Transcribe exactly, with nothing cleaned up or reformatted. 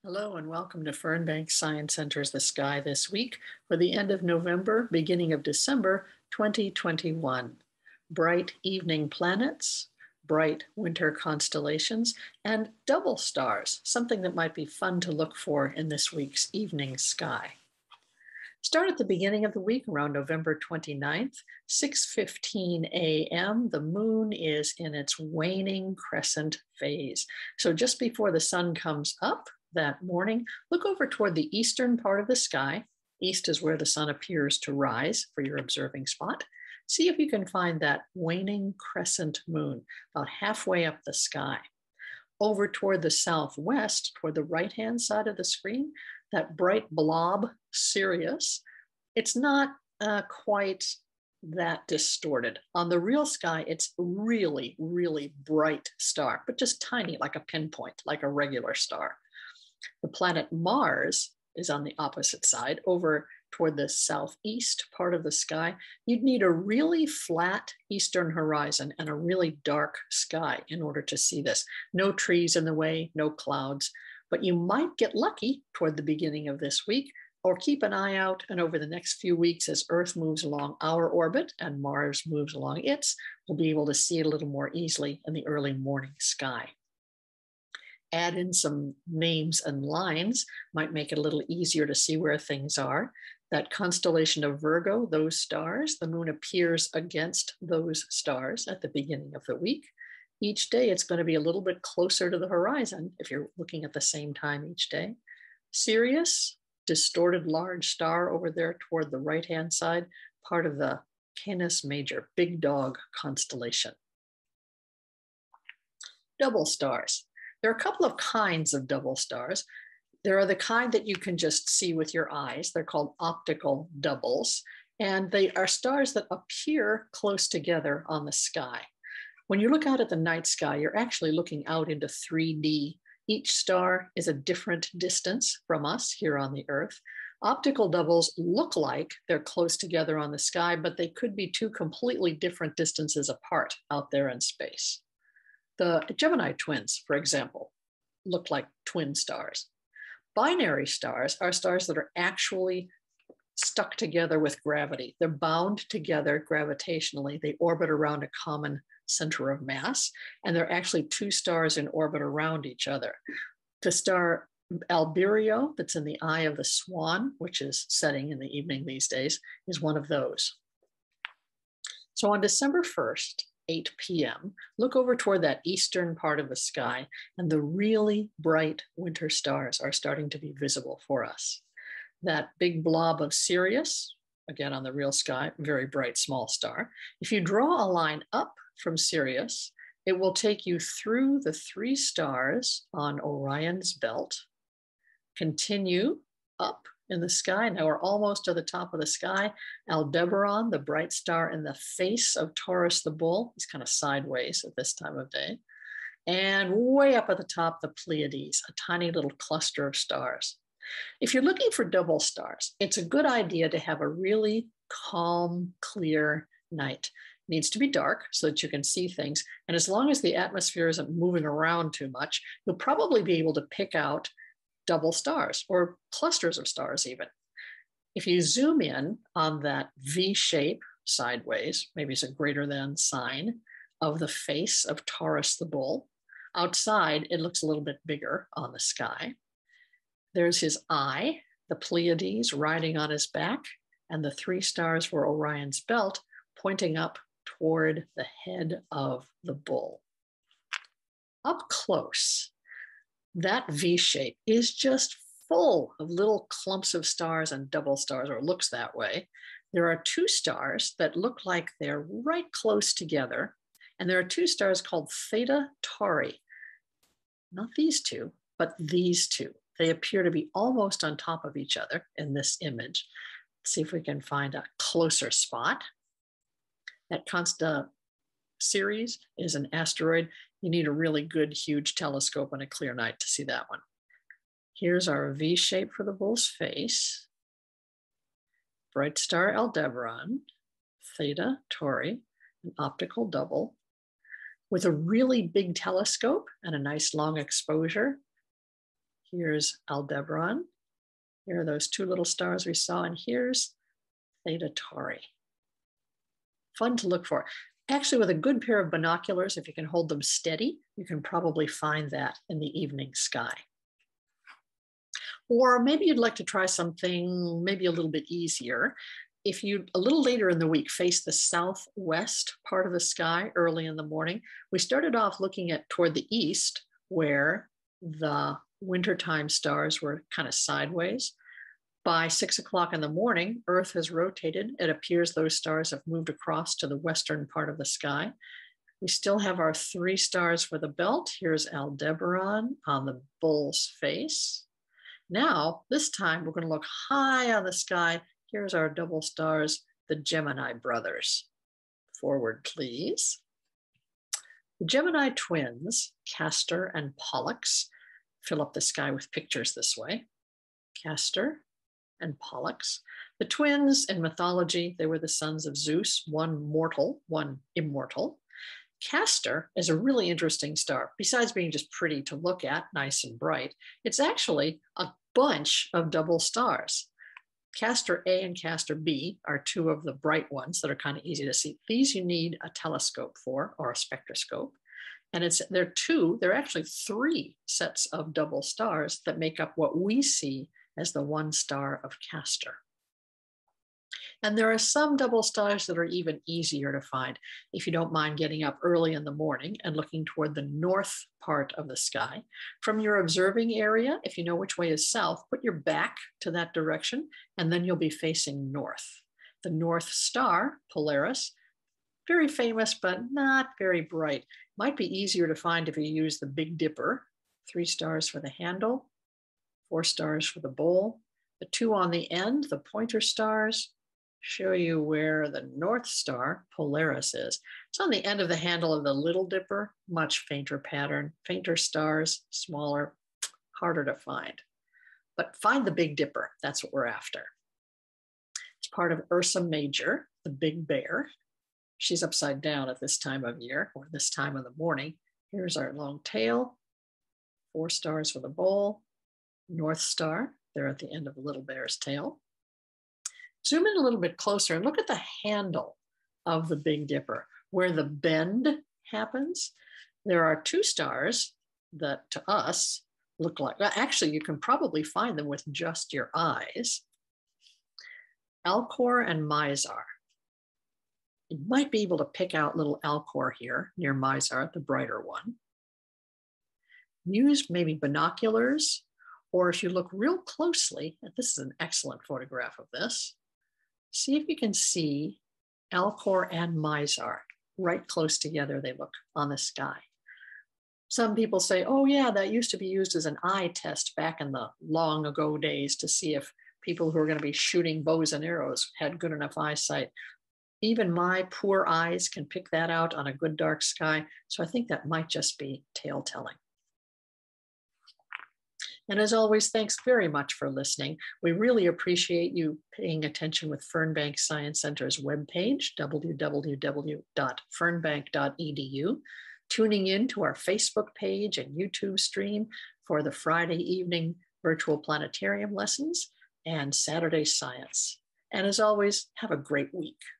Hello and welcome to Fernbank Science Center's The Sky This Week for the end of November, beginning of December twenty twenty-one. Bright evening planets, bright winter constellations, and double stars, something that might be fun to look for in this week's evening sky. Start at the beginning of the week around November twenty-ninth, six fifteen a m The moon is in its waning crescent phase. So just before the sun comes up that morning, look over toward the eastern part of the sky. East is where the sun appears to rise for your observing spot. See if you can find that waning crescent moon about halfway up the sky. Over toward the southwest, toward the right-hand side of the screen, that bright blob, Sirius, it's not uh, quite that distorted. On the real sky, it's really, really bright star, but just tiny, like a pinpoint, like a regular star. The planet Mars is on the opposite side, over toward the southeast part of the sky. You'd need a really flat eastern horizon and a really dark sky in order to see this. No trees in the way, no clouds, but you might get lucky toward the beginning of this week, or keep an eye out, and over the next few weeks as Earth moves along our orbit and Mars moves along its, we'll be able to see it a little more easily in the early morning sky. Add in some names and lines, might make it a little easier to see where things are. That constellation of Virgo, those stars, the moon appears against those stars at the beginning of the week. Each day it's going to be a little bit closer to the horizon if you're looking at the same time each day. Sirius, distorted large star over there toward the right-hand side, part of the Canis Major, big dog constellation. Double stars. There are a couple of kinds of double stars. There are the kind that you can just see with your eyes. They're called optical doubles, and they are stars that appear close together on the sky. When you look out at the night sky, you're actually looking out into three D. Each star is a different distance from us here on the Earth. Optical doubles look like they're close together on the sky, but they could be two completely different distances apart out there in space. The Gemini twins, for example, look like twin stars. Binary stars are stars that are actually stuck together with gravity. They're bound together gravitationally. They orbit around a common center of mass, and they're actually two stars in orbit around each other. The star Albireo, that's in the eye of the swan, which is setting in the evening these days, is one of those. So on December first, eight p m, look over toward that eastern part of the sky, and the really bright winter stars are starting to be visible for us. That big blob of Sirius, again on the real sky, very bright small star. If you draw a line up from Sirius, it will take you through the three stars on Orion's belt, continue up in the sky. Now we're almost to the top of the sky. Aldebaran, the bright star in the face of Taurus the bull, he's kind of sideways at this time of day. And way up at the top, the Pleiades, a tiny little cluster of stars. If you're looking for double stars, it's a good idea to have a really calm, clear night. It needs to be dark so that you can see things. And as long as the atmosphere isn't moving around too much, you'll probably be able to pick out double stars or clusters of stars even. If you zoom in on that V shape sideways, maybe it's a greater than sign of the face of Taurus the bull, outside it looks a little bit bigger on the sky. There's his eye, the Pleiades riding on his back, and the three stars for Orion's belt pointing up toward the head of the bull. Up close, that V shape is just full of little clumps of stars and double stars, or it looks that way. There are two stars that look like they're right close together, and there are two stars called Theta Tauri. Not these two, but these two. They appear to be almost on top of each other in this image. Let's see if we can find a closer spot. That Consta Ceres is an asteroid. You need a really good, huge telescope on a clear night to see that one. Here's our V shape for the bull's face. Bright star Aldebaran, Theta Tauri, an optical double. With a really big telescope and a nice long exposure, Here's Aldebaran. Here are those two little stars we saw, and here's Theta Tauri. Fun to look for. Actually, with a good pair of binoculars, if you can hold them steady, you can probably find that in the evening sky. Or maybe you'd like to try something maybe a little bit easier. If you, a little later in the week, face the southwest part of the sky early in the morning, we started off looking at toward the east where the wintertime stars were kind of sideways. By six o'clock in the morning, Earth has rotated. It appears those stars have moved across to the western part of the sky. We still have our three stars for the belt. Here's Aldebaran on the bull's face. Now, this time we're going to look high on the sky. Here's our double stars, the Gemini brothers. Forward, please. The Gemini twins, Castor and Pollux, fill up the sky with pictures this way. Castor and Pollux. The twins in mythology, they were the sons of Zeus, one mortal, one immortal. Castor is a really interesting star. Besides being just pretty to look at, nice and bright, it's actually a bunch of double stars. Castor A and Castor B are two of the bright ones that are kind of easy to see. These you need a telescope for, or a spectroscope. And it's they're two, they're actually three sets of double stars that make up what we see as the one star of Castor. And there are some double stars that are even easier to find if you don't mind getting up early in the morning and looking toward the north part of the sky. From your observing area, if you know which way is south, put your back to that direction, and then you'll be facing north. The North Star, Polaris, very famous, but not very bright. Might be easier to find if you use the Big Dipper. Three stars for the handle, four stars for the bowl. The two on the end, the pointer stars, show you where the North Star, Polaris, is. It's on the end of the handle of the Little Dipper, much fainter pattern, fainter stars, smaller, harder to find. But find the Big Dipper, that's what we're after. It's part of Ursa Major, the Big Bear. She's upside down at this time of year, or this time of the morning. Here's our long tail, four stars for the bowl, North Star, there at the end of the Little Bear's tail. Zoom in a little bit closer and look at the handle of the Big Dipper, where the bend happens. There are two stars that to us look like, well, actually you can probably find them with just your eyes. Alcor and Mizar. You might be able to pick out little Alcor here near Mizar, the brighter one. Use maybe binoculars, or if you look real closely, and this is an excellent photograph of this, see if you can see Alcor and Mizar right close together. They look on the sky. Some people say, oh yeah, that used to be used as an eye test back in the long ago days to see if people who are going to be shooting bows and arrows had good enough eyesight. Even my poor eyes can pick that out on a good dark sky. So I think that might just be tale telling. And as always, thanks very much for listening. We really appreciate you paying attention with Fernbank Science Center's webpage, w w w dot fernbank dot e d u, tuning in to our Facebook page and YouTube stream for the Friday evening virtual planetarium lessons and Saturday science. And as always, have a great week.